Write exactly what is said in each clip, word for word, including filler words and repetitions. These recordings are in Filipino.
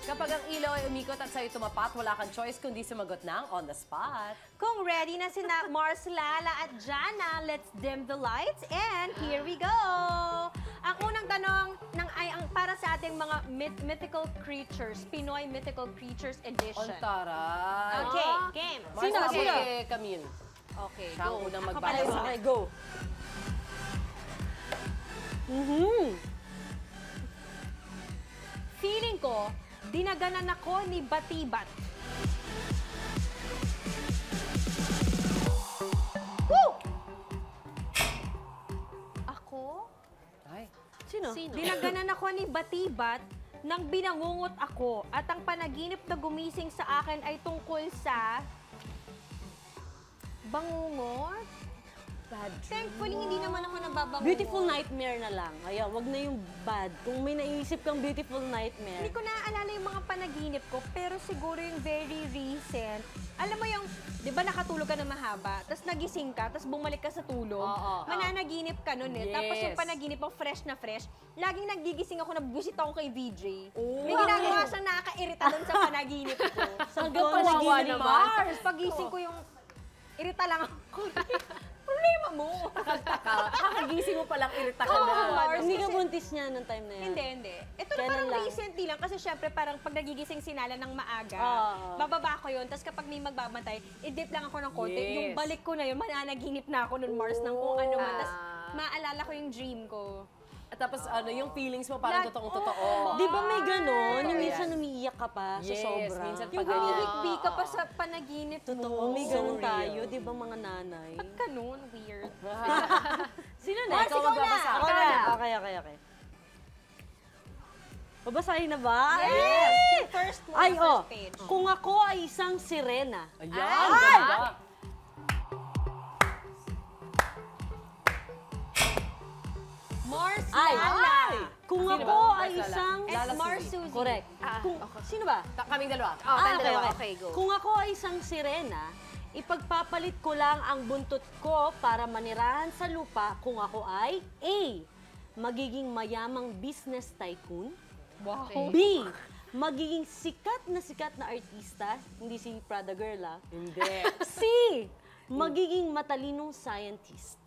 Kapag ang ilaw ay umikot at sa'yo tumapat, wala kang choice kundi sumagot ng on the spot. Kung ready na sina Mars, Lala at Janna, let's dim the lights and here we go! Ang unang tanong ng, ay ang para sa ating mga myth mythical creatures, Pinoy Mythical Creatures Edition. On taray. Okay, game. Mars, Sino? okay, Sino? Camille. Okay, Siya ang go. unang Ako magbasa. pala. Okay, go. Mm-hmm. Feeling ko, dinaganan ako ni Batibat. Woo! Ako? Ay. Sino? Sino? Dinaganan ako ni Batibat nang binangungot ako at ang panaginip na gumising sa akin ay tungkol sa bangungot. Bad dream. Thankfully, hindi naman ako nababangungot. Beautiful nightmare na lang. Ayan, wag na yung bad. Kung may naisip kang beautiful nightmare. Hindi ko naaalala yung mga panaginip ko, pero siguro yung very recent. Alam mo yung, di ba nakatulog ka na mahaba, tapos nagising ka, tapos bumalik ka sa tulog, Oo, mananaginip ka nun eh. Yes. Tapos yung panaginip mo fresh na fresh, laging nagigising ako, nabusit ako kay V J. Oh. May ginagawa siyang nakaka-irita dun sa panaginip ko. Hanggang Kawawa kawawa naman. naman. Tapos pagising ko yung, irita lang ako. Problema mo. Taka, kakagising mo palang irita ka Oo, na. Mars. Hindi ka Kasi- buntis niya nung time na yan. Hindi, hindi. Ito na Kailan parang lang? recently lang kasi syempre parang pag nagigising si Nala ng maaga, Oo. bababa ko yun. Tapos kapag may magbabantay, i-dip lang ako ng konti. Yes. Yung balik ko na yun, mananaginip na ako nun, Mars, ng kung ano man. Tapos Ah. maalala ko yung dream ko. At tapos ano, yung feelings mo parang Lag- totoong-totoo. Di ba may ganon? Yung Oo, minsan yan. umiiyak ka pa Yes, sa sobra. minsan Yung pag ganyan. humihikbi ka pa sa panaginip mo. Totoo, may So ganon real. tayo. Di ba mga nanay? Ba't ganun? Weird. Sino na? na? Ikaw magbabasa. Ako Ikaw na. na. Okay, okay, okay. Babasahin na ba? Yes! Yung first mo, Ay, yung oh. first page. Kung ako ay isang sirena. Ayan, Ay! ganda. Mars, Ay! Lala. Kung Sino ako ba? ay Mars, Lala. isang... And Lala, Mars, Suzi. Suzi. Correct. Ah, Kung, Sino ba? Ta- kaming dalawa. Oh, Ah, tayong dalawa. Okay, go. Kung ako ay isang sirena, ipagpapalit ko lang ang buntot ko para manirahan sa lupa kung ako ay A. Magiging mayamang business tycoon. Wow. B. Magiging sikat na sikat na artista. Hindi si Prada Girl, ah. Hindi. C. Magiging matalinong scientist.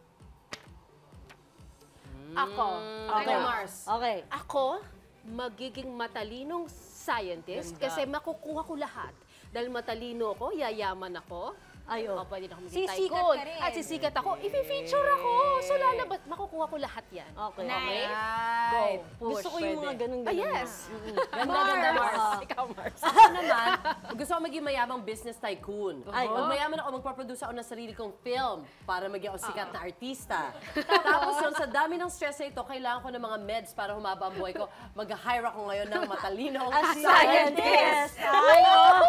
Ako. Okay, Ano? Mars. Okay. Ako, magiging matalinong scientist Ganda. kasi makukuha ko lahat. Dahil matalino ako, yayaman ako. Ay, oh. O, pwede na ako maging Sisikat tycoon. ka rin. At sisikat ako, i-feature ako. So, lalabas, makukuha ko lahat yan. Okay. Nice. Right. Gusto ko yung mga ganun Ah, ganun. yes. Ganda, ganda, Mars. Ah. Ikaw, Mars. Ako naman, gusto ko maging mayamang business tycoon. Ay, Pag oh. mayaman ako, magpaproduce ako ng sarili kong film para maging ako sikat na artista. Tapos yun, sa dami ng stress na ito, kailangan ko ng mga meds para humaba ang buhay ko. Mag-hire ako ngayon ng matalinong As scientist. scientist. Ay, oh.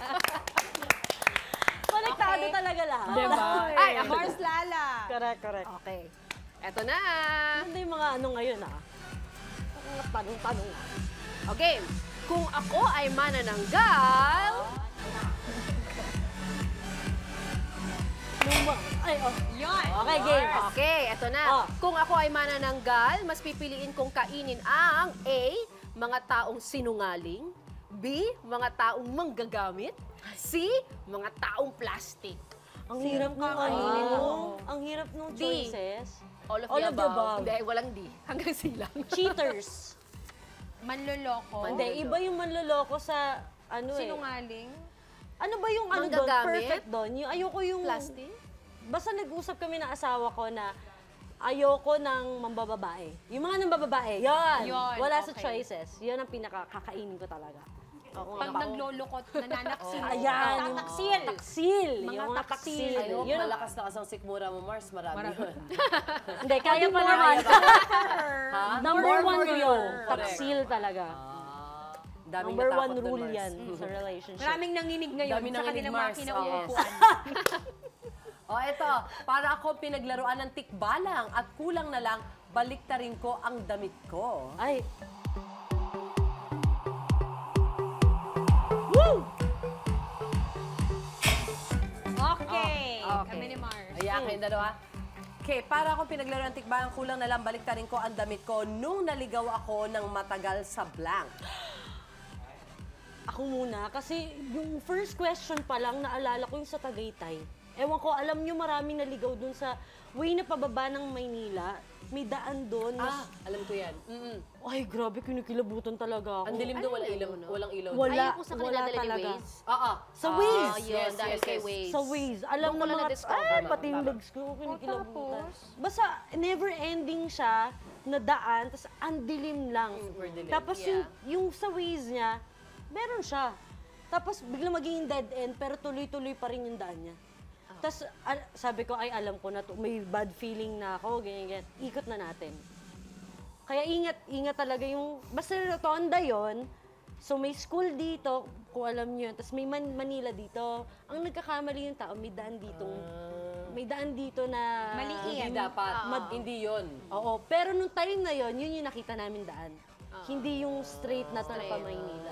Konektado Okay. talaga lahat. Diba? Ay, ako. Mars, Lala. Correct, correct. Okay. Eto na. Ano yung mga ano ngayon, ah? Mga tanong-tanong. Okay. Kung ako ay manananggal, Luma. Ay, oh. Yun. Okay, game. okay, eto na. Oh. Kung ako ay manananggal, mas pipiliin kong kainin ang A, mga taong sinungaling, B, mga taong manggagamit, C, mga taong plastic. Ang hirap ng ano. Ang hirap ng D. choices. All of All the of the above. above. Hindi, walang D. Hanggang C lang. Cheaters. Manloloko. Hindi, iba yung manloloko sa ano eh. Sinungaling. Ano ba yung ano doon? Manggagamit? Perfect doon. Yung ayoko yung... Plastic? Basta nag-usap kami ng asawa ko na ayoko ng mambababae. Yung mga nambababae, yun. Yun, Wala sa okay. choices. Yun ang pinakakakainin ko talaga. Pag naglolokot, nananaksil. Ayan. yung Taksil. Taksil. Mga yung mga taksil. taksil. Ayun, Yun ang- malakas na kasang sikmura mo, Mars. Marami yun. Hindi, kaya pa Kaya naman. ba? Ha? Number More one for ko you. yun. Correct. Taksil talaga. Ah, daming Number natakot one dun, rule Mars. yan sa relationship. Maraming nanginig ngayon Dami sa nanginig, kanilang mga Mars. kinauupuan. O eto, para ako pinaglaruan ng tikbalang at kulang na lang, baliktarin ko ang damit ko. Ay. Woo! Okay. Oh, okay. Kami ni Mars. Ayan, kayong dalawa. Okay, para akong pinaglaruan ng tikbalang kulang na lang, baliktarin ko ang damit ko nung naligaw ako ng matagal sa blank. ako muna kasi yung first question pa lang naalala ko yung sa Tagaytay. Ewan ko, alam nyo maraming naligaw dun sa way na pababa ng Maynila. May daan doon. Ah, alam ko yan. Mm-mm. Ay, grabe, kinikilabutan talaga ako. Ang dilim doon, walang ilaw, walang ilaw. Wala, Ayaw ko sa kanila wala dala ni talaga. Waze. Ah, ah. Sa Ah, Waze. Ah, yun, Yes, dahil yes, kay yes. Waze. Sa Waze. Alam Doon ko ng lang mga, na-discover. ay, Tama, pati yung tama. legs ko, kinikilabutan. tapos? Basta, never ending siya na daan, tapos ang dilim lang. Super dilim. Tapos Yeah. yung, yung sa Waze niya, meron siya. Tapos biglang magiging dead end, pero tuloy-tuloy pa rin yung daan niya. Tapos al- sabi ko, ay alam ko na to, may bad feeling na ako, ganyan, ganyan. Ikot na natin. Kaya ingat, ingat talaga yung, basta rotonda yon. So may school dito, kung alam niyo, tapos may Man- Manila dito. Ang nagkakamali yung tao, may daan ditong, may daan dito na... Maliit. Hindi dapat. Mad- Hindi yun. Oo, pero nung time na yon, yun yung nakita namin daan. Hindi yung straight na to na pa Maynila.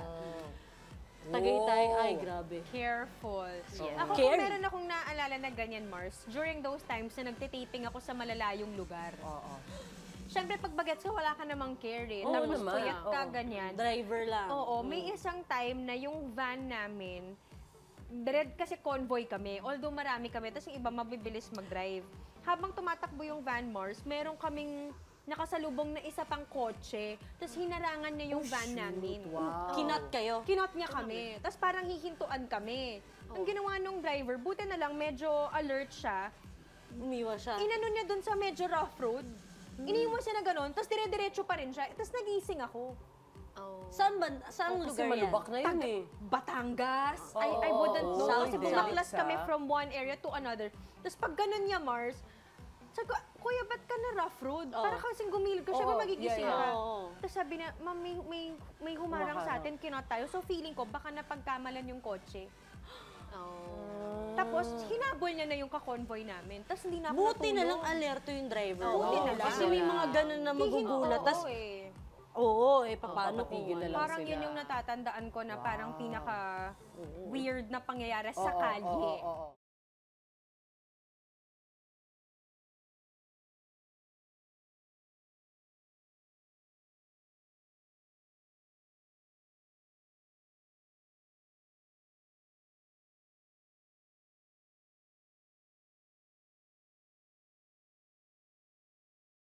Tagaytay, ay grabe. Careful. Yeah. Ako, Care. kung meron akong naalala na ganyan, Mars, during those times na nagtitaping ako sa malalayong lugar. Oo. Siyempre, pag bagets ka, wala ka namang care eh. Oo Tapos naman. puyat ka, Oo. ganyan. Driver lang. Oo, may isang time na yung van namin, red kasi convoy kami, although marami kami, tapos yung iba mabibilis mag-drive. Habang tumatakbo yung van, Mars, meron kaming nakasalubong na isa pang kotse, tapos hinarangan niya yung van namin. Wow. Kinat kayo. Kinot niya kami. Tapos parang hihintuan kami. Ang ginawa nung driver, buti na lang medyo alert siya. Umiwas siya. Inano niya dun sa medyo rough road. Iniwan siya na gano'n, tapos dire-diretso pa rin siya. Tapos nagising ako. Oh. Saan ba? Saan Kasi lugar yan? malubak na yun eh. Batangas. I, I Oo, wouldn't know. oo, Kasi oo. bumaklas Sa- kami from one area to another. Tapos pag ganun niya, Mars, sabi ko, Kuya, ba't ka na rough road? Oo. Para kasing gumilid ko. Siya Oo, ba magigising yeah, ka? yeah. Oo. Tapos sabi na, Ma'am, may, may, may humarang sa atin, kinot tayo. So feeling ko, baka napagkamalan yung kotse. Oh. Tapos, hinabol niya na yung kakonvoy namin. Tapos hindi na ako Buti na lang natulog. alerto yung driver. Buti na lang. Kasi may mga ganun na magugulat. Oo, Tas, eh. oo, eh, paano kung papatigil na ano? lang Parang sila. yun yung natatandaan ko na parang pinaka weird na pangyayari sa Oo, kalye. oo, oo, oo.